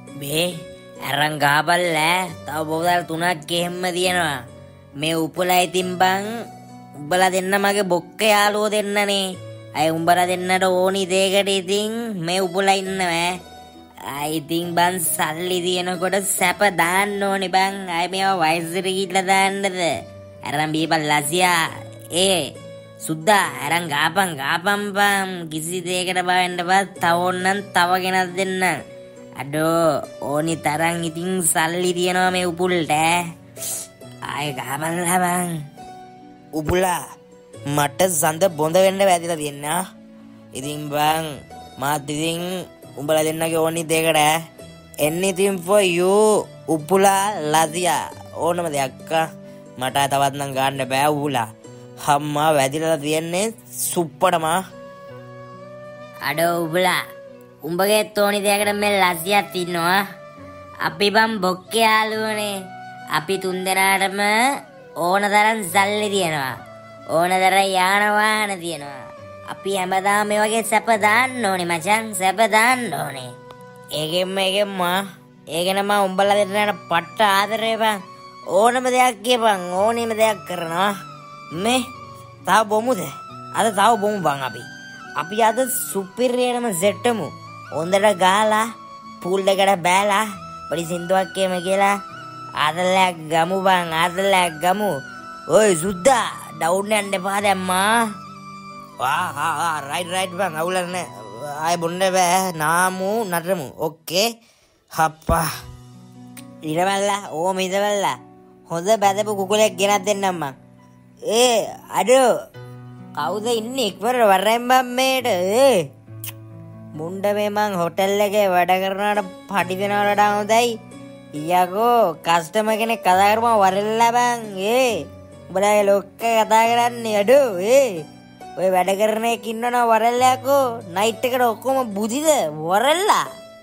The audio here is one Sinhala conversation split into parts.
මේ අරන් ගහපල්ලා තව බෝතල් 3ක් එහෙම්ම තියෙනවා. මේ උපුලා ඉතින් බං උඹලා දෙන්න මගේ බොක්ක යාළුවෝ දෙන්නනේ. අය උඹලා දෙන්නට ඕනි දෙයකට ඉතින් මේ උපුලා ඉන්නවා. ඉතින් බං සල්ලි දිනකොට සැප දාන්න ඕනි බං. අය මේවා වයසට ගිහිල්ලා දාන්නද? අරන් බීපල් ලසියා. සුද්දා අරන් ගාපන් බං. කිසි දෙයකට බවෙන්න බා. තව ඕන්නම් තව ගෙනත් දෙන්න. අඩෝ ඕනි තරම් ඉතින් සල්ලි තියනවා මේ උපුල්ට. ආයෙ ගාපල්ලා බං. උපුලා මට සඳ බොඳ වෙන්න වැදිලා තියෙනවා. ඉතින් බං මාත් ඉතින් උඹලා දෙන්නගේ ඕනි දෙයකට anything for you උපුලා ලදියා ඕනම දෙයක් මට තවත් නම් ගන්න බෑ උපුලා. හම්මා වැදිලා තියෙන්නේ සුප්පටම. අඩෝ උපුලා උඹගේ තෝනි දෙයකට මේ ලසියක් ඉන්නවා. අපි බම් බොක්කේ යාළුවනේ. අපි තුන් දෙනාටම ඕන තරම් සල්ලි තියෙනවා. ඕන තරම් යාන වාහන තියෙනවා. අපි හැමදාම මේ වගේ සැප දාන්න ඕනේ මචං. සැප දාන්න ඕනේ. ඒකෙම ඒකන මම උඹලා දෙන්නට පට්ට ආදරේ බං. ඕනම දෙයක් කියපන්. ඕනෙම දෙයක් කරනවා. මේ තව බොමුද? අද තව බොමු බං අපි. අපි අද සුපිරියටම සෙට්ටමු. හොඳට ගාලා පූල් දෙකට බෑලා පොඩි සින්දුවක් කියම කියලා ආදලයක් ගමු බං. ආදලයක් ගමු. ඔය සුද්දා ඩවුන් යන්න එපා දැම්මා. රයිට් බං. අවුලක් නෑ. ආයෙ බොන්න බෑ. නාමු නටමු. ඕකේ හප්පා. ඉරවල්ලා ඕම ඉදවල්ලා හොඳ බැදපු කුකුලෙක් ගෙනත් දෙන්නම් මං. අඩෝ කවුද ඉන්නේ ඉක්මනට වරෙන් බම් මේට. මුණ්ඩ මේ මං හොටෙල් එකේ වැඩ කරනවට පඩි දෙනවට වඩා හොඳයි. ඊයකෝ කස්ටමර් කෙනෙක් කතා කරපුවම වරෙල්ලා බං. උඹලා ලොක්ක කතා කරන්නේ අඩෝ. ඔය වැඩ කරන එක ඉන්නවනේ වරෙල්ලාකෝ. නයිට් එකට ඔක්කොම බුදිද වරෙල්ලා.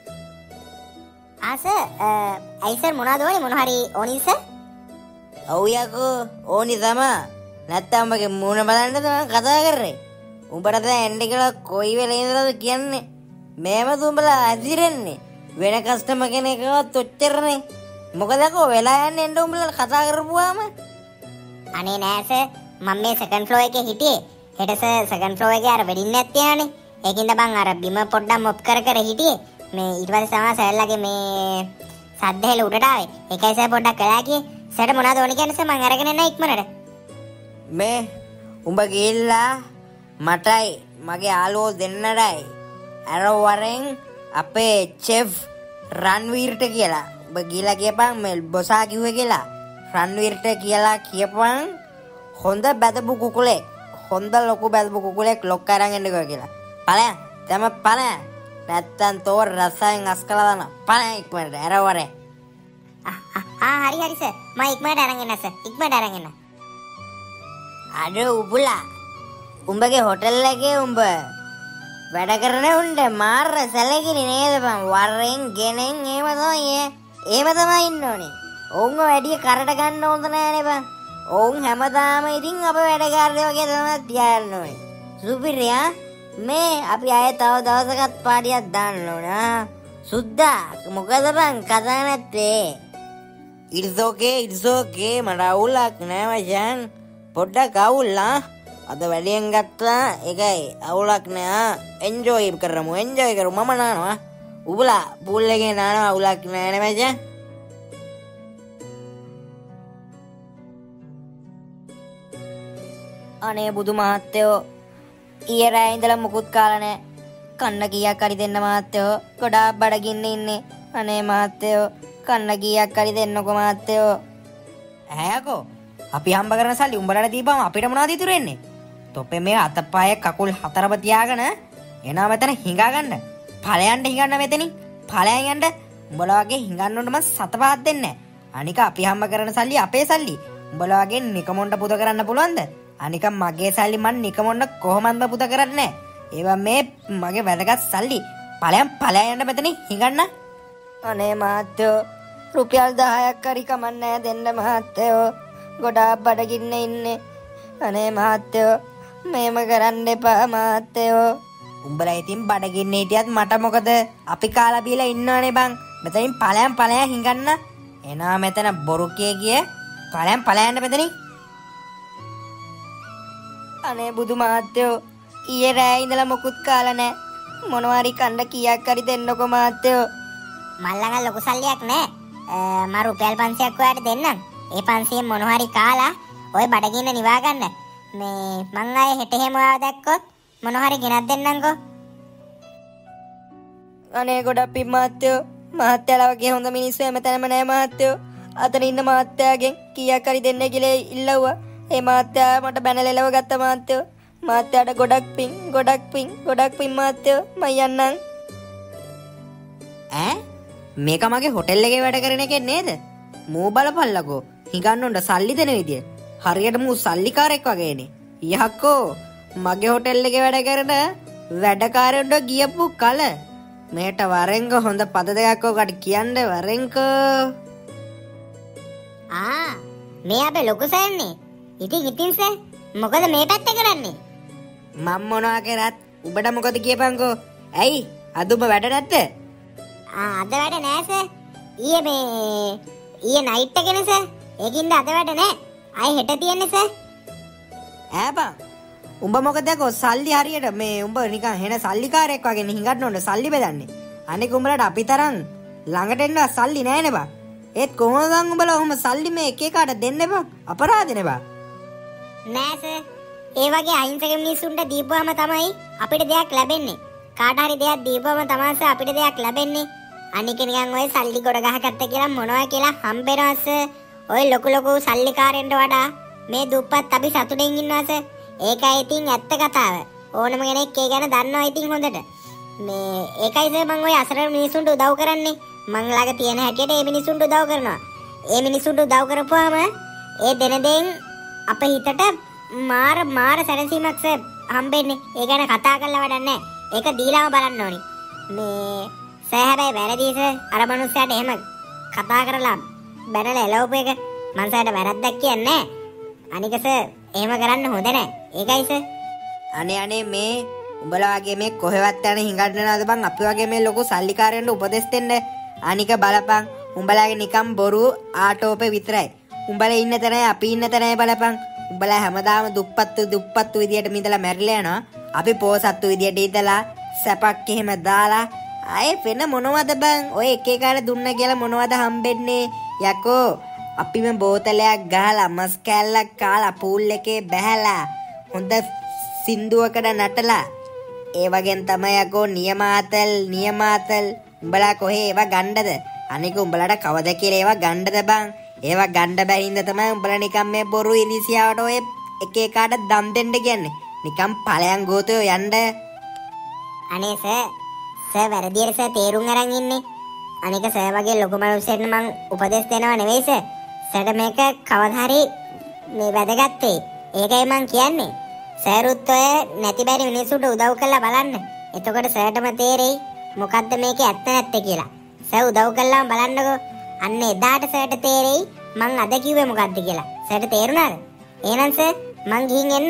ඇයි සර් මොනවද ඕනේ? මොන හරි ඕනි සර්? ඔව් යකෝ ඕනි තමා. නැත්තම් මගේ මූණ බලන්න තමයි කතා කරේ. උඹට දැන් එන්න කියලා කොයි වෙලේ ඉඳලාද කියන්නේ? මේව උඹලා අදිරෙන්නේ. වෙන කස්ටමර් කෙනෙක්වත් ඔච්චරනේ. මොකද යකෝ වෙලා යන්නේ එන්න උඹලා කතා කරපුවාම. අනේ නෑ සර්. මම මේ සෙකන්ඩ් ෆ්ලෝර් එකේ හිටියේ. හෙට සර් සෙකන්ඩ් ෆ්ලෝර් එකේ අර වෙඩින් එකක් තියනනේ. ඒකින්ද බං අර බිම පොඩ්ඩක් මොප් කර හිටියේ. මේ ඊට පස්සේ තමයි සර්ලගේ මේ සද්ද හෙල උඩට ආවේ. ඒකයි සර් පොඩ්ඩක් කළා කියේ. සර්ට මොනවද ඕනේ කියන්නේ සර් මං අරගෙන එන්න ඉක්මනට. මේ උඹ ගිහිල්ලා මටයි මගේ යාළුවෝ දෙන්නටයි අර වරෙන් අපේ චෙෆ් රන්වීර්ට කියලා උඹ ගිහිල්ලා කියපන් මේ බොසා කිව්වේ කියලා. රන්වීර්ට කියලා කියපන් හොඳ බැදපු කුකුලෙක්. හොඳ ලොකු බැදපු කුකුලෙක් ලොක්ක අරන් එන්නකෝ කියලා. ඵලයන් තම ඵලයන්. නැත්තම් තෝර රසයෙන් අස් කළා දාන. ඵලයන් ඉක්මනට අර වරේ. හරි සර්. මම ඉක්මනට අරන් එන්න සර්. ඉක්මනට අරන් එන්න. අඩෝ උඹලා උඹගේ හොටෙල් එකේ උඹ වැඩ කරන උන්ට මාර සැලකිලි නේද බං. වරෙන් ගෙනෙන් එහෙම තමයි ඉන්න ඕනේ. ඔවුන්ව වැඩි කරට ගන්න හොඳ නෑනේ බං. ඔවුන් හැමදාම ඉතින් අප වැඩකාරයෝ වගේ තමයි තියාගන්න ඕනේ. සුපිරියා මේ අපි අය තව දවසකත් පාටියක් දාන්න ඕන. සුද්දා මොකද බං කතා නැත්තේ? It's okay මට අවුලක් නෑ මචං. පොඩ්ඩක් අවුල්ලා අද වැඩියෙන් ගත්තා. ඒකයි අවුලක් නෑ. එන්ජොයි කරමු මම නානවා. උඹලා පූල් එකේ නානවා අවුලක් නෑනේ මචං. අනේ බුදු මහත්තයෝ ඊයේ රෑ ඉඳලා මුකුත් කාලා නෑ. කන්න කීයක් හරි දෙන්න මහත්තයෝ. ගොඩාක් බඩගින්න ඉන්නේ. අනේ මහත්තයෝ කන්න කීයක් හරි දෙන්නකෝ මහත්තයෝ. ඇයකෝ අපි හම්බ කරන සල්ලි උඹලට දීපම අපිට මොනවද ඉතුරු වෙන්නේ? තොපේ මේ අතපය කකුල් හතරම තියාගෙන එනවා මෙතන හිඟා ගන්න. ඵලයන්ට හිඟන්න මෙතනින්. ඵලයන් යන්න උඹලා වගේ හිඟන්නොත් මම සත පහක් දෙන්නේ නැහැ. අනික අපි හම්බ කරන සල්ලි අපේ සල්ලි. උඹලා වගේ නිකමොණ්ඩ පුද කරන්න පුළුවන්ද? අනික මගේ සල්ලි මන් නිකමොණ්ඩ කොහොමද පුද කරන්නේ? ඒවා මේ මගේ වැදගත් සල්ලි. ඵලයන් යන්න මෙතනින් හිඟන්න. අනේ මහත්තයෝ රුපියල් 10ක් හරි කමන්නේ දෙන්න මහත්තයෝ. ගොඩාක් බඩගින්න ඉන්නේ. අනේ මහත්තයෝ මේම කරන්න එපා මහත්තයෝ. උඹලා ඉතින් බඩගින්න හිටියත් මට මොකද? අපි කාලා බීලා ඉන්නවනේ බං. මෙතනින් ඵලයන් හිඟන්න. එනවා මෙතන බොරු කිය ඵලයන් මෙතනින්. අනේ බුදු මහත්තයෝ ඊයේ රෑ ඉඳලා මොකුත් කාලා නැහැ. මොනවා හරි කන්න කීයක් හරි දෙන්නකෝ මහත්තයෝ. මල් ළඟ ලොකු සල්ලියක් නැහැ. මම රුපියල් 500ක් ඔයාලට දෙන්නම්. ඒ 500න් මොනවා හරි කාලා ඔය බඩගින්න නිවා ගන්න. මේ මං ආයේ හෙට එහෙම ආව දැක්කොත් මොනවා හරි ගෙනත් දෙන්නම්කෝ. අනේ ගොඩක් පින් මහත්තයෝ. මහත්තයාලා වගේ හොඳ මිනිස්සු හැමතැනම නැහැ මහත්තයෝ. අතන ඉන්න මහත්තයාගෙන් කීයක් හරි දෙන්න කියලා ඉල්ලුවා. ඒ මහත්තයා මට බැනලෙලව ගත්ත මහත්තයෝ. මහත්තයාට ගොඩක් පින් මහත්තයෝ. මම යන්නම්. ඈ මේක මගේ හොටෙල් එකේ වැඩ කරන එකෙක් නේද? මූ බලපල්ලකෝ. හිඟන්න උන්ට සල්ලි දෙන විදිය. හරියට මූ සල්ලිකාරයෙක් වගේනේ. යහකෝ මගේ හොටෙල් එකේ වැඩ කරන වැඩකාරයන්ට ගියපු කල මේට වරෙන්ක හොඳ පද දෙකක් ඔකට කියන්න වරෙන්ක. මේ අපේ ලොකු සෑන්නේ. ඉතින් සෑ මොකද මේ පැත්තේ කරන්නේ? මම මොනවා කරත් උඹට මොකද කියපන්කෝ. ඇයි අද උඹ වැඩ නැද්ද? අද වැඩ නෑ සෑ. ඊයේ නයිට් එකනේ සෑ. ඒකින්ද අද වැඩ නෑ. ආයි හෙට තියෙන්නේ සෑ. ඈ උඹ මොකද දැකෝ සල්ලි හරියට මේ උඹ නිකන් හෙන සල්ලිකාරයෙක් වගේ හිඟන්න ඕන සල්ලි බෙදන්නේ. අනික උඹලට අපි තරම් ළඟට එන්න සල්ලි නෑනේ බා. ඒත් කොහොමද උඹලා ඔහොම සල්ලි මේ එක එකාට දෙන්න බා. අපරාධනේ බා. නෑ සර්. ඒ වගේ අහිංසක මිනිස්සුන්ට දීපුවම තමයි අපිට දෙයක් ලැබෙන්නේ. කාට හරි දෙයක් දීපුවම තමයි සර් අපිට දෙයක් ලැබෙන්නේ. අනික නිකන් ඔය සල්ලි ගොඩ ගහගත්ත කියලා මොනවා කියලා හම්බෙනවා සර්. ඔය ලොකු සල්ලිකාරයන්ට වඩා මේ දුප්පත් අපි සතුටින් ඉන්නවා සර්. ඒකයි ඉතින් ඇත්ත කතාව. ඕනම කෙනෙක් ඒ ගැන දන්නවා ඉතින් හොඳට. මේ ඒකයි සර් මම ඔය අසරණ මිනිස්සුන්ට උදව් කරන්නේ. මං ළඟ තියෙන හැටියට ඒ මිනිස්සුන්ට උදව් කරනවා. ඒ මිනිස්සුන්ට උදව් කරපුවාම ඒ දෙන අප හිතට මාර සැනසීමක් සර් හම්බෙන්නේ. ඒ ගැන කතා කරලා වැඩක් නැහැ. ඒක දීලාම බලන්න ඕනි. මේ සර් හැබැයි වැරදි සර් අර මනුස්සයාට එහෙම කතා කරලා බැනලා එලවපු එක මං සර්ට වැරද්දක් කියන්නේ නැහැ. අනික සර් එහෙම කරන්න හොඳ නැහැ. ඒකයි සර්. අනේ මේ උඹලා වගේ මේ කොහෙවත් යන හිඟන්න නේද බං අපි වගේ මේ ලොකු සල්ලිකාරයන්ට උපදෙස් දෙන්න. අනික බලපන් උඹලාගේ නිකම් බොරු ආටෝපේ විතරයි. උඹලා ඉන්න තැනයි අපි ඉන්න තැනයි බලපන්. උඹලා හැමදාම දුප්පත්තු විදියට මිදලා මැරිලා යනවා. අපි පෝසත්තු විදියට ඉඳලා සැපක් එහෙම දාලා ආයේ වෙන මොනවද බං? ඔය එක එකාට දුන්න කියලා මොනවද හම්බෙන්නේ? යකෝ අපි මේ බෝතලයක් ගහලා මස් කෑල්ලක් කාලා පූල් එකේ බැහැලා හොඳ සින්දුවකට නටලා ඒ වගේන් තමයි යකෝ නියමාතල් උඹලා කොහේ ඒවා ගණ්ඩද? අනික උඹලාට කවද කියලා ඒවා ගණ්ඩද බං? ඒවා ගණ්ඩ බැරි හින්දා තමයි උඹලා නිකන් මේ බොරු ඉරිසියාවට ඔය එක එකාට දන් දෙන්න කියන්නේ. නිකන් ඵලයන් ගෝතෝ යන්න. අනේ සර් වැරදියට සර් තේරුම් අරන් ඉන්නේ. අනික සර් වගේ ලොකු මිනිස්සුන්ට මං උපදෙස් දෙනවා නෙවෙයි සර්. සර්ට මේක කවදා හරි මේ වැදගත්ේ. ඒකයි මං කියන්නේ. සර්ුත් ඔය නැති බැරි මිනිස්සුන්ට උදව් කරලා බලන්න. එතකොට සර්ටම තේරෙයි මොකද්ද මේකේ ඇත්ත නැත්තේ කියලා. සර් උදව් කළාම බලන්නකෝ. අන්න එදාට සර්ට තේරෙයි මං අද කිව්වේ මොකද්ද කියලා. සර්ට තේරුණාද? එහෙනම් සර් මං ගිහින් එන්න.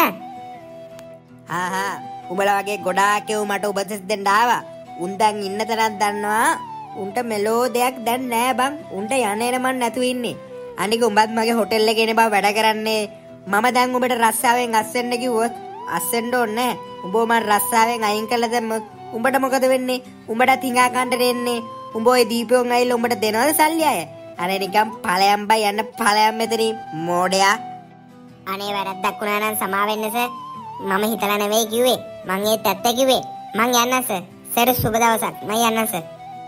උඹලා වගේ ගොඩාක් එව් මට උපදෙස් දෙන්න ආවා. උන් දැන් ඉන්න තරක් දන්නවා. උන්ට මෙලෝ දෙයක් දැන් නෑ බං. උන්ට යන්නේ මන් නැතුව ඉන්නේ. අනික උඹත් මගේ හොටෙල් එකේ නේ බා වැඩ කරන්නේ. මම දැන් උඹට රස්සාවෙන් අස්සෙන්න කිව්වොත් අස්සෙන්න ඕනේ නෑ. උඹව මන් රස්සාවෙන් අයින් කළා දැම්මොත් උඹට මොකද වෙන්නේ? උඹට තිඟා කන්න දෙන්නේ. උඹ ඔය දීපෝන් ඇවිල්ලා උඹට දෙනවද සල්ලි අය? අනේ නිකන් ඵලයන් බයි යන්න ඵලයන් මෙතනින් මෝඩයා. අනේ වැරද්දක් වුණා නම් සමා වෙන්න සර්. මම හිතලා නෙවෙයි කිව්වේ. මං ඒත් ඇත්ත කිව්වේ. මං යන්නම් සර්. සර් සුබ දවසක්. මං යන්නම් සර්.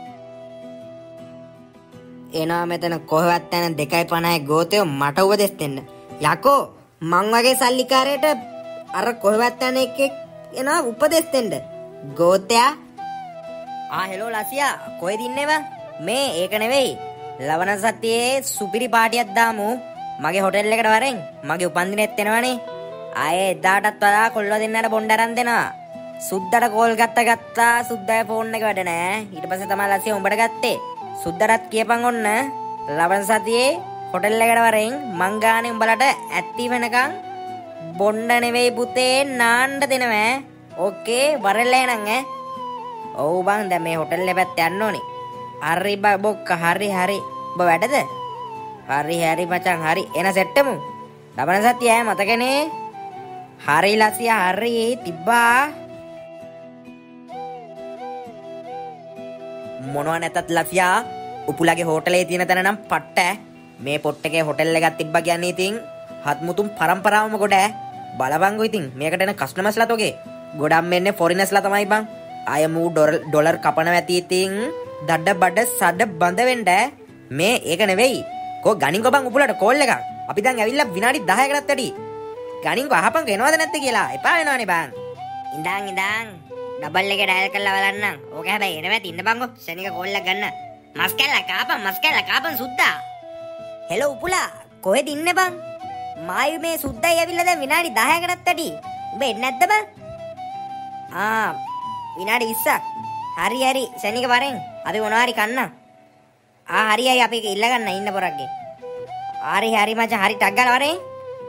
එනවා මෙතන කොහෙවත් යන 2.50 ගෝතයෝ මට උපදෙස් දෙන්න. යකෝ මං වගේ සල්ලිකාරයට අර කොහෙවත් යන එකෙක් එනවා උපදෙස් දෙන්න. ගෝතයා හෙලෝ ලසියා කොහෙද ඉන්නේ බං? මේ ඒක නෙවෙයි. ලවන සතියේ සුපිරි පාටියක් දාමු. මගේ හොටෙල් එකට වරෙන්. මගේ උපන්දිනෙත් එනවනේ. ආයේ එදාටත් වඩා කොල්ලෝ දෙන්නට බොණ්ඩ අරන් දෙනවා. සුද්දට කෝල් ගත්තා. සුද්දාගේ ෆෝන් එක වැඩ නෑ. ඊට පස්සේ තමයි ලසියා උඹට ගත්තේ. සුද්දටත් කියපන් ඔන්න ලබන සතියේ හොටෙල් එකට වරෙන් මං ගානේ උඹලට ඇත්ති වෙනකන් බොණ්ඩ නෙවෙයි පුතේ නාන්න දෙනවා. ඕකේ වරෙල්ලා එනං ඈ. ඔව් බං දැන් මේ හොටෙල් එක පැත්ත යන්න ඕනේ. හරි බොක්ක හරි ඔබ වැඩද? හරි මචං හරි එන සෙට්ටමු. ලබන සතිය ඈ මතකනේ. හරි ලසියා හරි තිබ්බා. මොනවා නැතත් ලසියා උපුලගේ හෝටලේ තියෙන තැන නම් පට්ට. මේ පොට් එකේ හොටෙල් එකක් තිබ්බා කියන්නේ ඉතින් හත්මුතුන් පරම්පරාවම ගොඩ බලපංගෝ ඉතින් මේකට එන කස්ටමර්ස්ලා තෝගේ ගොඩක් මෙන්නේ ෆොරිනර්ස්ලා තමයි බං. අය මූ ඩොලර් කපන ඇති ඉතින් දඩ බඩ සඩ බඳ වෙන්න මේ ඒක නෙවෙයි. කෝ ගණින්කෝ බං උපුලට කෝල් එකක්. අපි දැන් ඇවිල්ලා විනාඩි 10කටත් වැඩි. ගණින්කෝ අහපං එනවද නැත්තේ කියලා. එපා වෙනවනේ බං. ඉඳන් ඩබල් එකේ ඩයල් කරලා බලන්නම්. ඕක හැබැයි එන මැති ඉන්න බංගෝ. ශනික කෝල් එක ගන්න. මස් කැල්ල කාපන් සුද්දා. හෙලෝ උපුලා කොහෙද ඉන්නේ බං? මායු මේ සුද්දයි ඇවිල්ලා දැන් විනාඩි 10කටත් වැඩි. උඹ එන්නේ නැද්ද බං? විනාඩි 20ක්. හරි ශනික වරෙන් අපි මොනවා හරි කන්න. හරියයි අපි ඉල්ල ගන්න ඉන්න පොරක්ගේ. හරි මචං හරි ටක් ගාලා වරෙන්.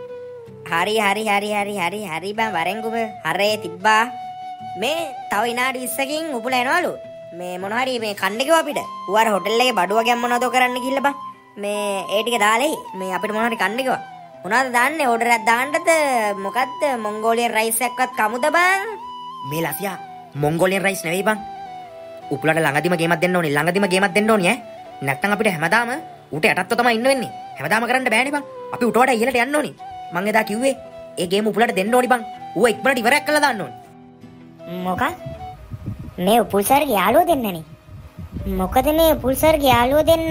හරි බං වරෙන් කුබ. හරේ තිබ්බා. මේ තව විනාඩි 20කින් උපුලා එනවලු. මේ මොනවා හරි මේ කන්න කිව්වා අපිට. ඌ අර හොටෙල් එකේ බඩුව ගැම් මොනවද කරන්න ගිහිල්ලා බං. මේ ඒ ටික දාලා මේ අපිට මොනවා හරි කන්න කිව්වා. මොනවද දාන්නේ? ඕඩර් එකක් දාන්නද? මොකද්ද? මොන්ගෝලියන් රයිස් එකක්වත් කමුද බං? මේ ලසියා මොන්ගෝලියන් රයිස් නෙවෙයි බං. උපුලට ළඟදිම ගේමක් දෙන්න ඕනේ ඈ. නැත්තම් අපිට හැමදාම ඌට යටත්ව තමයි ඉන්න වෙන්නේ. හැමදාම කරන්න බෑනේ බං. අපි ඌට වඩා ඉහළට යන්න ඕනේ. මං එදා කිව්වේ ඒ ගේම උපුලට දෙන්න ඕනේ බං. ඌ ඉක්මනට ඉවරයක් කළා දාන්න ඕනේ. මොකක්? මේ උපුල් සර්ගේ යාළුවෝ දෙන්නනේ. මොකද මේ උපුල් සර්ගේ යාළුවෝ දෙන්න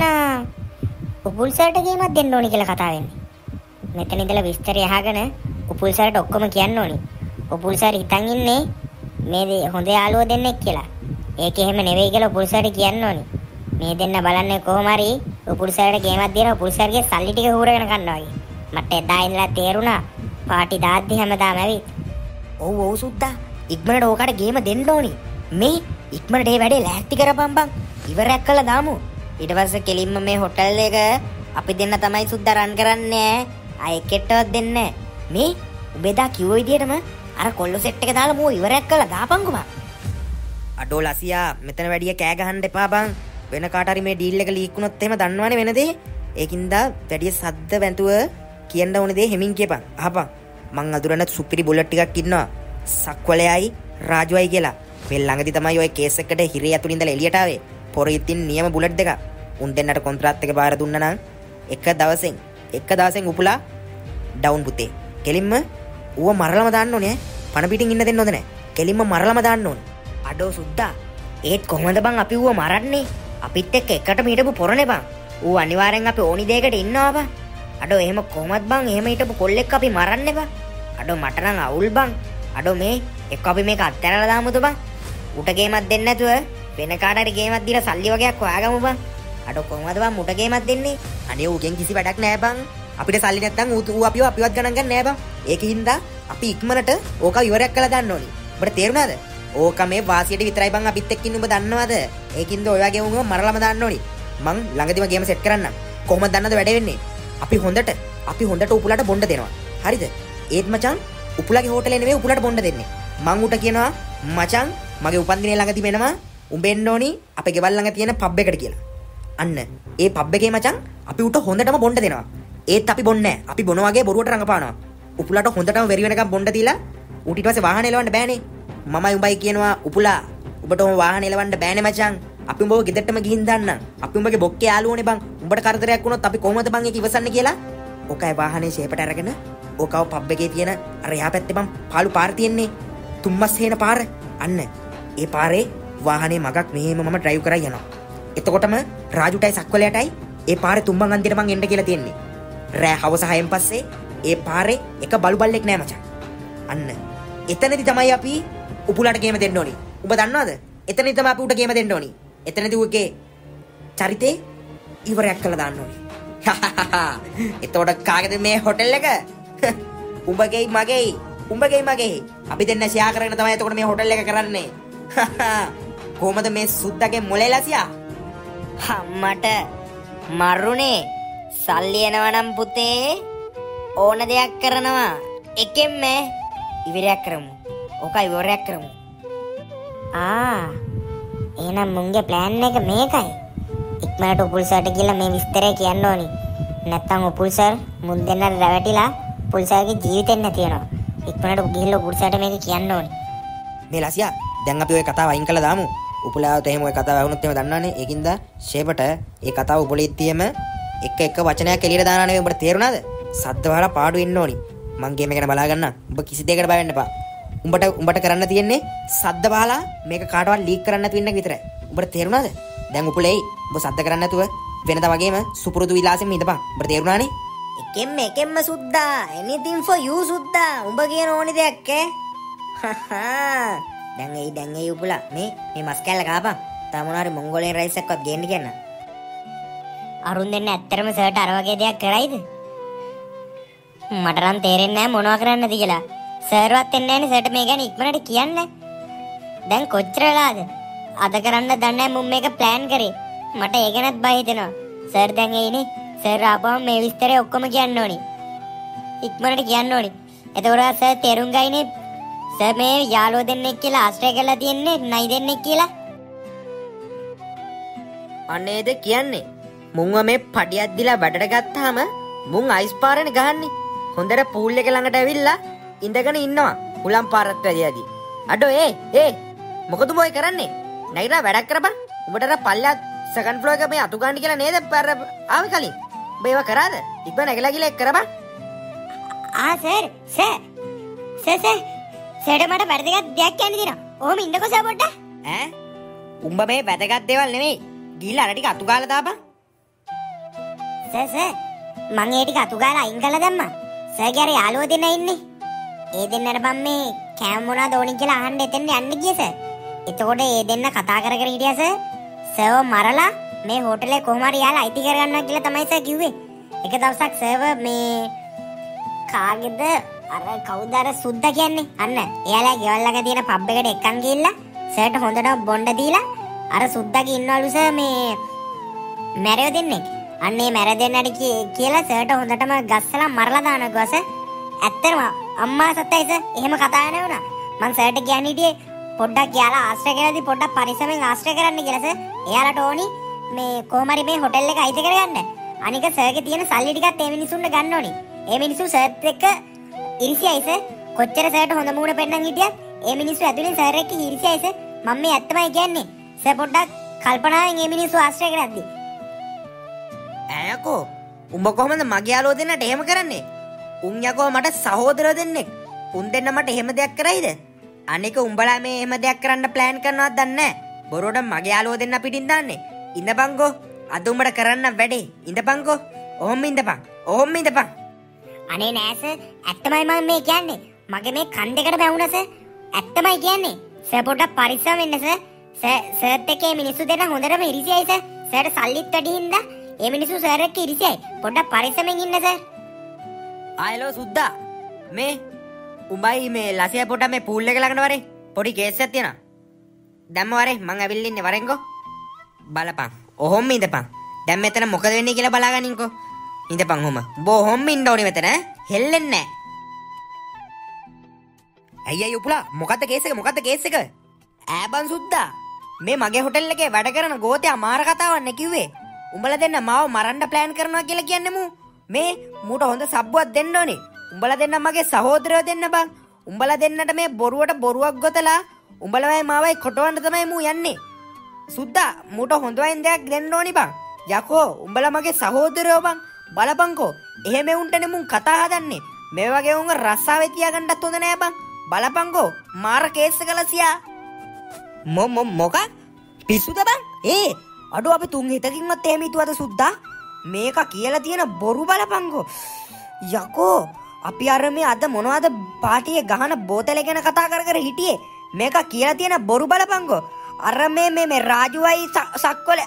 උපුල් සර්ට ගේමක් දෙන්න ඕනේ කියලා කතා වෙන්නේ. මෙතන ඉඳලා විස්තරය අහගෙන උපුල් සර්ට ඔක්කොම කියන්න ඕනේ. උපුල් සර් හිතන් ඉන්නේ මේ හොඳ යාළුවෝ දෙන්නෙක් කියලා. ඒක එහෙම නෙවෙයි කියලා උපුල් සර්ට කියන්න ඕනේ. මේ දෙන්න බලන්නේ කොහොම හරි උපුල් සර්ට ගේමක් දීලා උපුල් සර්ගේ සල්ලි ටික හූරගෙන කනවා වගේ. මට එදා ඉඳලා තේරුණා පාටි දාද්දි හැමදාම ඇවිත්. ඔව් සුද්දා ඉක්මනට ඕකට ගේම දෙන්න ඕනේ. මේ ඉක්මනට ඒ වැඩේ ලෑස්ති කරපන් බං. ඉවරයක් කළා දාමු. ඊට පස්සේ කෙලින්ම මේ හොටෙල් එක අපි දෙන්න තමයි සුද්දා රන් කරන්නේ. ආයෙ කෙට්ටවත් දෙන්නේ නැහැ. මේ උඹෙදා කිව්ව විදියටම අර කොල්ල සෙට් එක දාලා මෝ ඉවරයක් කළා දාපන්කෝ බං. අඩෝ ලසියා මෙතන වැඩිය කෑ ගහන්න එපා බං. වෙන කාට හරි මේ ඩීල් එක ලීක් වුණොත් එහෙම දන්නවනේ වෙන දේ. ඒකින්ද වැඩිය සද්ද වැඳුව කියන්න ඕනේ දේ හිමින් කියපන්. අහපන්. මං අඳුරන සුපිරි බුලට් ටිකක් ඉන්නවා. සක්වලයයි රාජුවයි කියලා. මේ ළඟදි තමයි ඔය කේස් එකට හිරේ ඇතුළේ ඉඳලා එළියට ආවේ. පොරෙත්තින් නියම බුලට් දෙක. උන් දෙන්නට කොන්ත්‍රාත් එක බාර දුන්නා නම් එක දවසෙන් උපුලා ඩවුන් පුතේ. කෙලින්ම ඌව මරලම දාන්න ඕනේ. පණ පිටින් ඉන්න දෙන්න හොඳ නැහැ. කෙලින්ම මරලම දාන්න ඕනේ. අඩෝ සුද්දා ඒත් කොහොමද බං අපි ඌව මරන්නේ? අපිත් එක්ක එකටම හිටපු පොරනේ බං. ඌ අනිවාර්යෙන් අපි ඕනි දෙයකට ඉන්නවා බං. අඩෝ එහෙම කොහොමද බං? එහෙම හිටපු කොල්ලෙක් අපි මරන්නේ බං. අඩෝ මට නම් අවුල් බං. අඩෝ මේ එක්ක අපි මේක අත්හැරලා දාමුද බං? උට ගේමක් දෙන්න නැතුව වෙන කාට හරි ගේමක් දීලා සල්ලි වගේක් හොයාගමු බං. අඩෝ කොහොමද බං මුට ගේමක් දෙන්නේ? අනේ ඌගෙන් කිසි වැඩක් නැහැ බං. අපිට සල්ලි නැත්තම් ඌ අපිවත් ගණන් ගන්න නැහැ බං. ඒකින්ද අපි ඉක්මනට ඕක ඉවරයක් කළා දාන්න ඕනි. ඔබට තේරුණාද? ඕක මේ වාසියට විතරයි බං අපිත් එක්ක ඉන්න ඔබ දන්නවද? ඒකින්ද ඔය වගේ වුණොත් මරලම දාන්න ඕනි. මං ළඟදිම ගේම සෙට් කරන්නම්. කොහොමද දන්නද වැඩ වෙන්නේ? අපි හොඳට උපුලට බොණ්ඩ දෙනවා. හරිද? ඒත් මචං උපුලගේ හෝටලේ නෙමෙයි උපුලට බොණ්ඩ දෙන්නේ. මං උට කියනවා මචං මගේ උපන්දිනේ ළඟදී වෙනවා උඹ එන්න ඕනි අපේ ගෙවල් ළඟ තියෙන පබ් එකට කියලා. අන්න ඒ පබ් එකේ මචං අපි උට හොඳටම බොණ්ඩ දෙනවා. ඒත් අපි බොන්නේ නැහැ. අපි බොන වගේ බොරුවට රඟපානවා. උපුලට හොඳටම වෙරි වෙනකම් බොණ්ඩ දීලා ඌට ඊට පස්සේ වාහනේ එලවන්න බෑනේ. මමයි උඹයි කියනවා උපුලා උඹට ඔය වාහනේ එලවන්න බෑනේ මචං. අපි උඹව ගෙදරටම ගිහින් දාන්නම්. අපි උඹගේ බොක්කේ යාළුවෝනේ බං. උඹට කරදරයක් වුණොත් අපි කොහොමද බං ඒක ඉවසන්නේ කියලා. ඕකයි වාහනේ ෂේපට අරගෙන ඕකව පබ් එකේ තියෙන අර එහා පැත්තේ බං පාළු පාර තියෙන්නේ. තුම්මස් හේන පාර. අන්න ඒ පාරේ වාහනේ මගක් මෙහෙම මම ඩ්‍රයිව් කරා යනවා. එතකොටම රාජුටයි සක්වලයටයි ඒ පාරේ තුම්බන් අන්තියට මං එන්න කියලා තියෙන්නේ. රෑ හවස 6න් පස්සේ ඒ පාරේ එක බලු බල්ලෙක් නෑ මචං. අන්න එතනදි තමයි අපි උපුලට ගේම දෙන්න ඕනි. ඔබ දන්නවද? එතනදි තමයි අපි උට ගේම දෙන්න ඕනි. එතනදි ඌගේ චරිතේ ඉවරයක් කළා දාන්න ඕනි. එතකොට කාගේද මේ හොටෙල් එක? උඹගේයි මගේයි. අපි දෙන්න ෂෙයා කරගෙන තමයි එතකොට මේ හොටෙල් එක කරන්නේ. කොහමද මේ සුද්දගේ මොලේ ලසියා? මට මරුනේ සල්ලි එනවනම් පුතේ ඕන දෙයක් කරනවා. එකෙන්ම ඉවරයක් කරමු. ඕකයි ඉවරයක් කරමු. එහෙනම් මුන්ගේ ප්ලෑන් එක මේකයි. ඉක්මනට උපුල් සර්ට කියලා මේ විස්තරය කියන්න ඕනි. නැත්තම් උපුල් සර් මුන් දෙන්නට රැවටිලා උපුල් සර්ගේ ජීවිතෙන් නැති වෙනවා. ඉක්මනට ගිහිල්ලා උපුල් සර්ට මේක කියන්න ඕනි. මේ ලසියා දැන් අපි ওই කතාව අයින් කළා දාමු. උපුලාවත එහෙම ওই කතාව වුණොත් එහෙම දන්නවනේ. ඒකින්ද ෂේපට ඒ කතාව උපුලෙත්තියෙම එක වචනයක් එළියට දානවා නෙවෙයි. උඹට තේරුණාද? සද්ද වහලා පාඩු වෙන්න ඕනි. මං ගේම් එක ගැන බලා ගන්න. උඹ කිසි දෙයකට බය වෙන්න එපා. උඹට කරන්න තියෙන්නේ සද්ද වහලා මේක කාටවත් ලීක් කරන්න නැතුව ඉන්න එක විතරයි. උඹට තේරුණාද? දැන් උපුලෙයි උඹ සද්ද කරන්න නැතුව වෙනදා වගේම සුපුරුදු විලාසෙම ඉඳපන්. උඹට තේරුණානේ? එකෙම්ම සුද්දා anything for you සුද්දා. උඹ කියන ඕනි දෙයක් ඈ. දැන් ඒ උපුලා මේ මස් කැල්ල කාපන්. තා මොනාරි මොංගෝලියන් රයිස් එකක්වත් ගේන්න කියන්න. අරුන් දෙන්න ඇත්තටම සර්ට අර වගේ දෙයක් කරයිද? මට නම් තේරෙන්නේ නැහැ මොනවා කරන්නද කියලා. සර්වත් එන්නේ නැහැ සර්ට මේ ගැන ඉක්මනට කියන්න. දැන් කොච්චර වෙලාද? අද කරන්න දන්නේ නැහැ මුන් මේක ප්ලෑන් කරේ. මට ඒ ගැනත් බය හිතෙනවා. සර් දැන් එයිනේ. සර් ආපුවම මේ විස්තරය ඔක්කොම කියන්න ඕනි. ඉක්මනට කියන්න ඕනි. එතකොට සර් තේරුම් ගයිනේ සර් මේ යාළුවෝ දෙන්නෙක් කියලා ආශ්‍රය කරලා තියන්නේ නයි දෙන්නෙක් කියලා. අනේද කියන්නේ මුන්ව මේ පඩියක් දීලා වැඩට ගත්තාම මුන් අයිස් පාරනේ ගහන්නේ. හොඳට පූල් එක ළඟට ඇවිල්ලා ඉඳගෙන ඉන්නවා. හුලම් පාරත් වැඩියදී. අඩෝ ඒ මොකද මොයි කරන්නේ? නැගිටලා වැඩක් කරපන්. උඹට අර පල්ලා සෙකන්ඩ් ෆ්ලෝර් එක මේ අතු ගන්න කියලා නේද ආවේ කලින්. උඹ ඒව කරාද? ඉක්ම නැගලා ගිහලා එක් කරපන්. සර් සරට මට වැරදිගත් දෙයක් කියන්න තියෙනවා. ඔහොම ඉන්නකෝ සර් පොඩ්ඩක්. ඈ උඹ මේ වැදගත් දේවල් නෙමෙයි. ගිහලා අර ටික අතු ගාලා දාපන්. සර් මං ඒ ටික අතු ගාලා අයින් කරලා දැම්මා. සර්ගේ අර යාළුවෝ දෙන්න ඉන්නේ. ඒ දෙන්නට මම මේ කෑම මොනවද ඕනි කියලා අහන්න එතෙන් යන්න ගියේ සර්. එතකොට ඒ දෙන්න කතා කර හිටියා සර්. සර්ව මරලා මේ හෝටලේ කොහොම හරි යාලා අයිති කරගන්නවා කියලා තමයි සර් කිව්වේ. එක දවසක් සර්ව මේ කාගේද අර කවුද අර සුද්දා කියන්නේ? අන්න එයාලා ගෙවල් ළඟ තියෙන පබ් එකට එක්කන් ගිහිල්ලා සර්ට හොඳට බොණ්ඩ දීලා අර සුද්දාගේ ඉන්නවලු සර් මේ මැරෙව දෙන්නේ. අන්න ඒ මැර දෙන්නට කියලා සර්ට හොඳටම ගස්සලා මරලා දානවා සර්. ඇත්තටම අම්මා සත්තයි සර් එහෙම කතා නෙවුණා. මං සර්ට කියන්නේ හිටියේ පොඩ්ඩක් යාලා ආශ්‍රය කරලාදී පොඩ්ඩක් පරිස්සමෙන් ආශ්‍රය කරන්න කියලා සර්. එයාලට ඕනි මේ කොහොම හරි මේ හොටෙල් එක අයිති කරගන්න. අනික සර්ගේ තියෙන සල්ලි ටිකත් ඒ මිනිස්සුන්ට ගන්න ඕනි. ඒ මිනිස්සු සර්ත් එක්ක ඉරිසියයි සර්. කොච්චර සර්ට හොඳ මූණ පෙන්නන් හිටියත් ඒ මිනිස්සු ඇතුලෙන් සර් එක්ක ඉරිසියයි සර්. මම මේ ඇත්තමයි කියන්නේ. සර් පොඩ්ඩක් කල්පනාවෙන් ඒ මිනිස්සු ආශ්‍රය කරද්දී. ඈකෝ උඹ කොහමද මගේ යාළුවෝ දෙන්නට එහෙම කරන්නේ? උන් යකෝ මට සහෝදරයෝ දෙන්නෙක්. උන් දෙන්න මට එහෙම දෙයක් කරයිද? අනික උඹලා මේ එහෙම දෙයක් කරන්න ප්ලෑන් කරනවද දන්නේ නැහැ. බොරුවට මගේ යාළුවෝ දෙන්න පිටින් දාන්නේ. ඉඳපන්කෝ. අද උඹට කරන්න වැඩේ. ඉඳපන්කෝ. ඔහොම ඉඳපන්. අනේ නෑ සර් ඇත්තමයි මම මේ කියන්නේ. මගේ මේ කන් දෙකට බැවුණා සර්. ඇත්තමයි කියන්නේ. සර් පොඩ්ඩක් පරිස්සම් වෙන්න සර්. සර්ත් එක්ක මේ මිනිස්සු දෙන්න හොඳටම ඉරිසියයි සර්. සර්ට සල්ලිත් වැඩි හින්දා ඒ මිනිස්සු සර් එක්ක ඉරිසියයි. පොඩ්ඩක් පරිස්සමෙන් ඉන්න සර්. ආයලෝ සුද්දා මේ උඹයි මේ ලසියා පොඩ්ඩක් මේ පූල් එක ළඟට වරේ. පොඩි කේස් එකක් තියෙනවා. දැම්ම වරේ මං ඇවිල්ලා ඉන්නේ වරෙන්කෝ. බලපන්. ඔහොම ඉඳපන්. දැන් මෙතන මොකද වෙන්නේ කියලා බලාගනින්කෝ. ඉඳපන් ඔහොම. උඹ ඔහොම ඉන්න ඕනේ මෙතන. හෙල්ලෙන්නේ නැහැ. අයියයි උපුලා මොකද්ද කේස් එක? ඈබන් සුද්දා. මේ මගේ හොටෙල් එකේ වැඩ කරන ගෝතයා මාර කතාවක් නේ කිව්වේ. උඹලා දෙන්න මාව මරන්න ප්ලෑන් කරනවා කියලා කියන්නේ මූ. මේ මූට හොඳ සබ්බුවක් දෙන්න ඕනේ. උඹලා දෙන්න මගේ සහෝදරයෝ දෙන්න බං. උඹලා දෙන්නට මේ බොරුවට බොරුවක් ගොතලා උඹලමයි මාවයි කොටවන්න තමයි මූ යන්නේ. සුද්දා මූට හොඳ වයින් දෙයක් දෙන්න ඕනි බං. යකෝ උඹලා මගේ සහෝදරයෝ බං. බලපන්කෝ. එහෙම උන්ටනේ මුන් කතා හදන්නේ. මේ වගේ උන් රස්සාවේ තියාගන්නත් හොඳ නෑ බං. බලපන්කෝ. මාර කේස් එක ලසියා. මොකක්? පිස්සුද බං? අඩෝ අපි තුන් හිතකින්වත් එහෙම හිතුවද සුද්දා? මේක කියලා තියෙන බොරු බලපන්කෝ. යකෝ අපි අර මේ අද මොනවද පාටියේ ගහන බෝතලේ ගැන කතා කර හිටියේ. මේක කියලා තියෙන බොරු බලපන්කෝ. අර මේ රාජුවයි සක්වල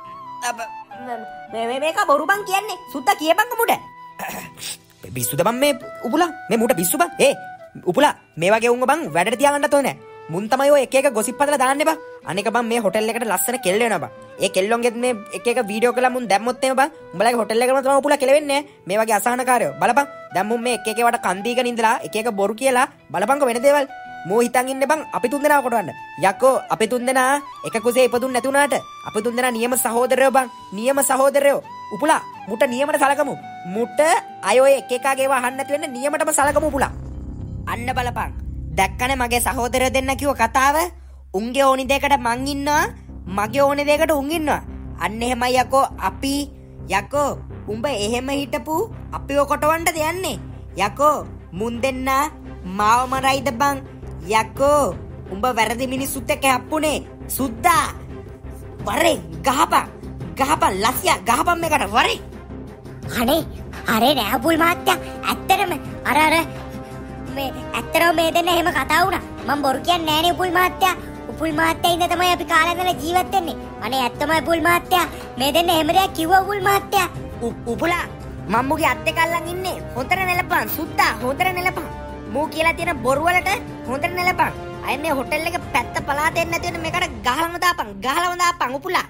මේක බොරු බං කියන්නේ. සුද්දා කියපන්කෝ මුඩ. පිස්සුද බං මේ උපුලා? මේ මුට පිස්සු බං. උපුලා මේ වගේ උන්ව බං වැඩට තියාගන්නත් ඕනේ. මුන් තමයි ඔය එක ගොසිප් හදලා දාන්නේ බං. අනික බං මේ හොටෙල් එකට ලස්සන කෙල්ල වෙනවා බං. ඒ කෙල්ලොන්ගෙත් මේ එක වීඩියෝ කරලා මුන් දැම්මොත් එම බං උඹලගේ හොටෙල් එකම තමයි උපුලා කෙලවෙන්නේ. මේ වගේ අසහනකාරයෝ බලපන්. දැන් මුන් මේ එක වට කන් දීගෙන ඉඳලා එක බොරු කියලා බලපන්කො වෙන දේවල්. මෝ හිතන් ඉන්න බං අපි තුන්දෙනා කොටවන්න. යකෝ අපි තුන්දෙනා එක කුසේ ඉපදුන් නැති උනාට අපි තුන්දෙනා නියම සහෝදරයෝ බං. නියම සහෝදරයෝ. උපුලා මුට නියමට සලකමු. මුට අය ඔය එක එකාගේ ඒවා අහන්න නැති වෙන්න නියමටම සලකමු උපුලා. අන්න බලපන්. දැක්කනේ මගේ සහෝදරයෝ දෙන්න කිව්ව කතාව. උන්ගේ ඕනි දෙයකට මං ඉන්නවා. මගේ ඕනි දෙයකට උන් ඉන්නවා. අන්න එහෙමයි යකෝ අපි. යකෝ උඹ එහෙම හිටපු අපිව කොටවන්නද යන්නේ. යකෝ මුන් දෙන්න මාව මරයිද බං. යකෝ උඹ වැරදි මිනිස්සුත් එක්ක හැප්පුනේ. සුද්දා වරේ ගහපන් ලසියා ගහපන් මේකට වරේ. අනේ නෑ පුල් මහත්තයා ඇත්තටම අර මේ ඇත්තටම මේ දෙන්න එහෙම කතා වුණා. මම බොරු කියන්නේ නෑනේ පුල් මහත්තයා. උපුල් මහත්තයා ඉඳ තමයි අපි කාලේ ඉඳලා ජීවත් වෙන්නේ. අනේ ඇත්තමයි පුල් මහත්තයා. මේ දෙන්න එහෙම දෙයක් කිව්වා පුල් මහත්තයා. උපුලා මම්මුගේ අත් දෙක අල්ලන් ඉන්නේ. හොඳට නෙලපන් සුද්දා හොඳට නෙලපන්. මූ කියලා තියෙන බොරු වලට හොඳට නෙලපන්. අය මේ හොටෙල් එක පැත්ත පලාතෙන් නැති වෙන මේකට ගහලම දාපන් උපුලා.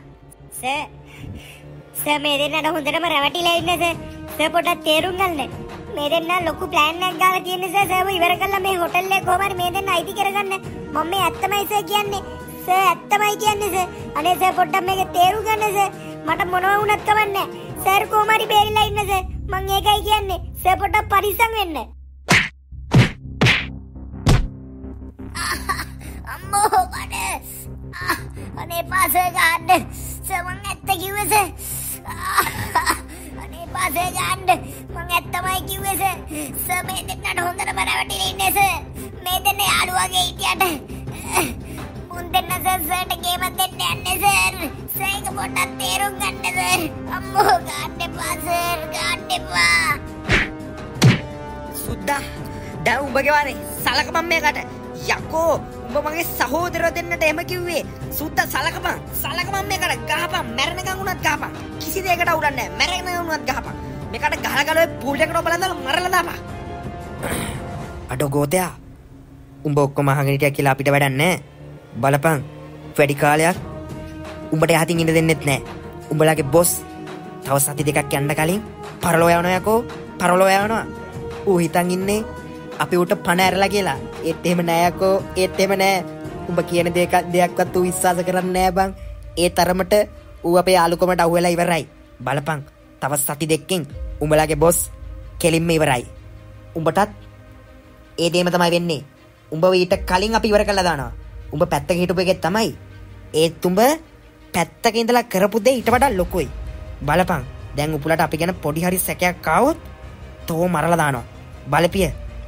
සර් මේ දෙන්නට හොඳටම රැවටිලා ඉන්නේ සර් පොඩ්ඩක් තේරුම් ගන්න. මේ දෙන්න ලොකු ප්ලෑන් එකක් ගාලා තියෙන්නේ සර් ඉවර කළා මේ හොටෙල් එක කොහොම හරි මේ දෙන්න අයිති කරගන්න. මම මේ ඇත්තමයි සර් කියන්නේ. සර් ඇත්තමයි කියන්නේ සර්. අනේ සර් පොඩ්ඩක් මේක තේරුම් ගන්න සර්. මට මොනවා වුණත් කවන්නේ. සර් කොහොම හරි බේරිලා ඉන්න සර්. මම ඒකයි කියන්නේ. සර් පොඩ්ඩක් පරිස්සම් වෙන්න. අම්මෝ බඩේ. අනේ පාසේ ගන්න. සර් මං ඇත්ත කිව්වේ සර්. අනේ පාසේ ගන්න. මං ඇත්තමයි කිව්වේ සර්. සර් මේ දෙන්නට හොඳටම රැවටිලා ඉන්නේ සර්. මේ දෙන්න යාළුවාගේ හිටියට මුන් දෙන්න සර්ට ගේමක් දෙන්න යන්නේ සර්. සර් ඒක පොඩ්ඩක් තේරුම් ගන්න සර්. අම්මෝ ගන්න එපා සර් ගන්න එපා. සුද්දා දැන් උඹගේ වාරේ සලකපන් මේකට. යකෝ උඹ මගේ සහෝදරයෝ දෙන්නට එහෙම කිව්වේ. සුද්දා සලකපන් මේකට ගහපන් මැරෙනකන් උනත් ගහපන්. කිසි දෙයකට අවුලක් නැහැ. මැරෙනකන් උනත් ගහපන්. මේකට ගහලා පූල් එකට ඔබලා දාලා මරලා දාපන්. අඩෝ ගෝතයා උඹ ඔක්කොම අහගෙන හිටියා කියලා අපිට වැඩක් නැහැ. බලපන් වැඩි කාලයක් උඹට යහතින් ඉන්න දෙන්නෙත් නැහැ. උඹලාගේ බොස් තව සති දෙකක් යන්න කලින් පරලෝ යවනවා යකෝ. පරලෝ යවනවා. ඌ හිතන් ඉන්නේ අපි උට පණ ඇරලා කියලා. ඒත් එහෙම නෑ යකෝ. ඒත් එහෙම නෑ. උඹ කියන දෙයක්වත් ඌ විශ්වාස කරන්නේ නෑ බං. ඒ තරමට ඌ අපේ යාළුකමට අහු වෙලා ඉවරයි. බලපන් තව සති දෙකකින් උඹලාගේ බොස් කෙලින්ම ඉවරයි. උඹටත් ඒ දෙයම තමයි වෙන්නේ. උඹ ඊට කලින් අපි ඉවර කළා දානවා. උඹ පැත්තක හිටපු එකේ තමයි. ඒත් උඹ පැත්තක ඉඳලා කරපු දේ ඊට වඩා ලොකුයි. බලපන් දැන් උපුලට අපි ගැන පොඩි හරි සැකයක් ආවොත් තෝ මරලා දානවා. බලපිය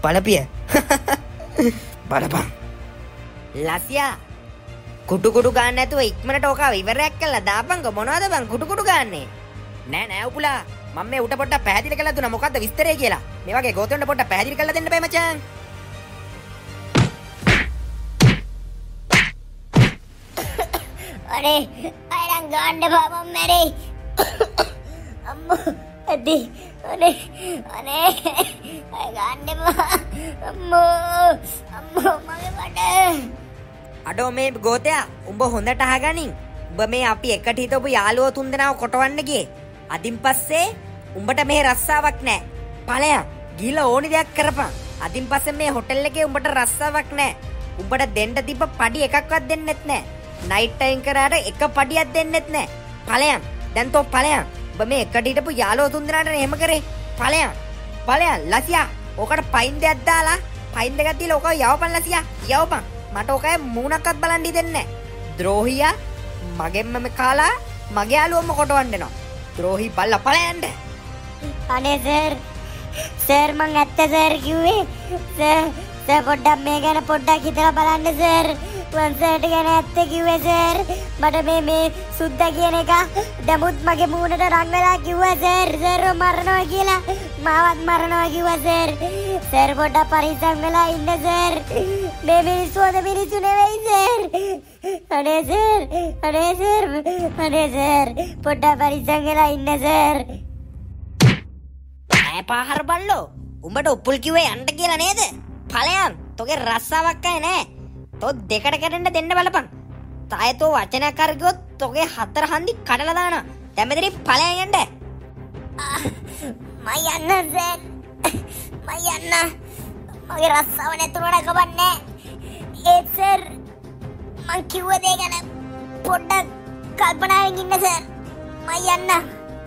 බලපන්. ලසියා කුටු ගන්න නැතුව ඉක්මනට ඕකාව ඉවරයක් කළා දාපන්ක. මොනවද බං කුටු ගන්නේ? නෑ උපුලා මම මේ උට පොඩ්ඩක් පැහැදිලි කරලා දුන්නා මොකද්ද විස්තරය කියලා. මේ වගේ ගෝතෙන්ට පොඩ්ඩක් පැහැදිලි කරලා දෙන්න බෑ මචං. අනේ අයන් ගන්න බා මම මැරෙයි. අම්මෝ ඇදි අනේ අය ගන්න බා. අම්මෝ මගේ බඩ. අඩෝ මේ ගෝතයා උඹ හොඳට අහගනින්. උඹ මේ අපි එකට හිටපු යාළුවෝ තුන්දෙනාව කොටවන්න ගියේ. අදින් පස්සේ උඹට මේ රස්සාවක් නෑ. ඵලයන් ගිහලා ඕනි දෙයක් කරපන්. අදින් පස්සේ මේ හොටෙල් එකේ උඹට රස්සාවක් නෑ. උඹට දෙන්න තිබ්බ පඩි එකක්වත් දෙන්නෙත් නෑ. නයිට් ටයිම් කරාට එක පඩියක් දෙන්නෙත් නෑ. ඵලයන් දැන් තෝ ඵලයන්. උඹ මේ එකට හිටපු යාළුවෝ තුන්දෙනාට එහෙම කරේ. ඵලයන් ලසියා ඕකට පයින් දෙයක් දාලා පයින් දෙකක් දීලා ඕක යවපන් ලසියා. යවපන්. මට ඕකේ මූණක්වත් බලන් දෙන්නේ නෑ. ද්‍රෝහියා මගෙන්ම කාලා මගේ යාළුවම කොටවන්න දෙනවා. ද්‍රෝහි බල්ලා ඵලයන්ද. අනේ සර් මං ඇත්ත සර් කිව්වේ. සර් පොඩ්ඩක් මේ ගැන පොඩ්ඩක් හිතලා බලන්න සර්. මං සර්ට ගැන ඇත්ත කිව්වේ සර්. මට මේ සුද්දා කියන එක දමුත් මගේ මූණට රන් වෙලා කිව්වා සර් මරනවා කියලා. මාවත් මරනවා කිව්වා සර්. සර් පොඩ්ඩක් පරිස්සම් වෙලා ඉන්න සර්. මේ මිනිස්සු හොඳ මිනිස්සු නෙවෙයි සර්. අනේ සර් පොඩ්ඩක් පරිස්සම් වෙලා ඉන්න සර්. පාහර බල්ලෝ උඹට උපුල් කිව්වේ යන්න කියලා නේද? ඵලයන් තෝගේ රස්සාවක් අය නෑ. තෝ දෙකට කැඩෙන්න දෙන්න බලපන්. තායතෝ වචනයක් කර ගියොත් තෝගේ හතර හන්දි කඩලා දානවා. දැන් මෙතනින් ඵලයන් යන්න. මම යන්න සර්. මගේ රස්සාව නැතුනට කවන්නේ. ඒත් සර් මං කිව්ව දේ ගැන පොඩ්ඩක් කල්පනාවෙන් ඉන්න සර්. මම යන්න.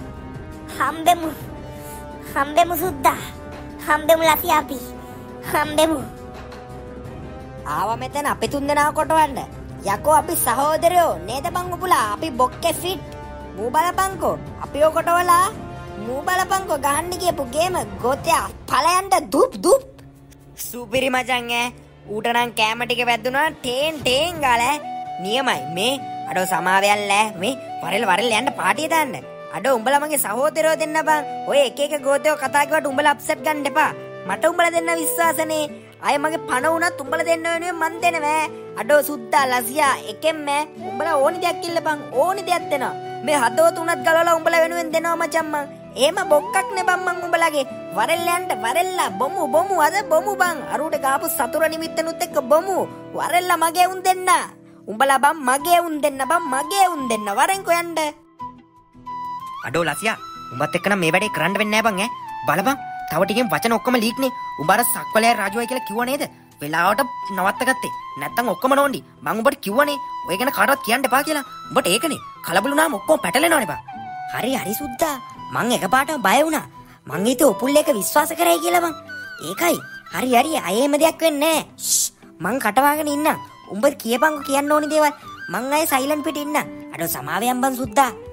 හම්බෙමු සුද්දා. හම්බෙමු ලසියා අපි. හම්බෙමු. ආවා මෙතන අපි තුන්දෙනා කොටවන්න. යකෝ අපි සහෝදරයෝ නේද බං උපුලා? අපි බොක්කේ ෆිට්. මූ බලපංකෝ. අපි ඔය කොටවලා මූ බලපංකෝ ගහන්න කියපු ගේම ගොතයා ඵලයන්ට දුප්. සුපිරි මචං ඈ. ඌට නම් කැම ටික වැද්දුනා ටේන් ගාලා නියමයි මේ අඩෝ සමාවයල්ලා මේ වරෙල් යන්න පාටිය දාන්න. අඩෝ උඹලා මගේ සහෝදරයෝ දෙන්න බං. ඔය එක ගෝතයෝ කතා කිව්වට උඹලා අප්සෙට් ගන්න එපා. මට උඹලා දෙන්න විශ්වාසනේ. අය මගේ පණ උනත් උඹලා දෙන්න වෙනුවෙන් මන් දෙනවා. අඩෝ සුද්දා ලසියා එකෙන්ම උඹලා ඕනි දෙයක් ඉල්ලපන්. ඕනි දෙයක් දෙනවා. මේ හදවත උනත් ගලවලා උඹලා වෙනුවෙන් දෙනවා මචං මං. එහෙම බොක්කක් නේ බං මං උඹලගේ. වරෙල්ලා බොමු අද බොමු බං. අරුඩ ගාපු සතුර නිමිත්තනුත් එක්ක බොමු. වරෙල්ලා මගේ උන් දෙන්න. උඹලා බං මගේ උන් දෙන්න වරෙන්කෝ යන්න. අඩෝ ලසියා උඹත් එක්ක නම් මේ වැඩේ කරන්න වෙන්නේ නැහැ බං ඈ. බලපන් තව ටිකෙන් වචන ඔක්කොම ලීක් නේ. උඹ අර සක්වලයා රාජුවයි කියලා කිව්ව නේද? වෙලාවට නවත්ත ගත්තේ. නැත්තම් ඔක්කොම නෝන්ඩි. මං උඹට කිව්වනේ ඔය ගැන කාටවත් කියන්න එපා කියලා. උඹට ඒකනේ. කලබලුනාම ඔක්කොම පැටලෙනවනේ බං. හරි සුද්දා. මං එකපාරටම බය වුණා. මං හිතුවේ උපුල් එක විශ්වාස කරයි කියලා බං. ඒකයි. හරි අය එහෙම දෙයක් වෙන්නේ නැහැ. මං කටවාගෙන ඉන්නම්. උඹ කියපන්කෝ කියන්න ඕනි දේවල්. මං අය සයිලන්ට් පිට ඉන්න. අඩෝ සමාවෙන් බං සුද්දා.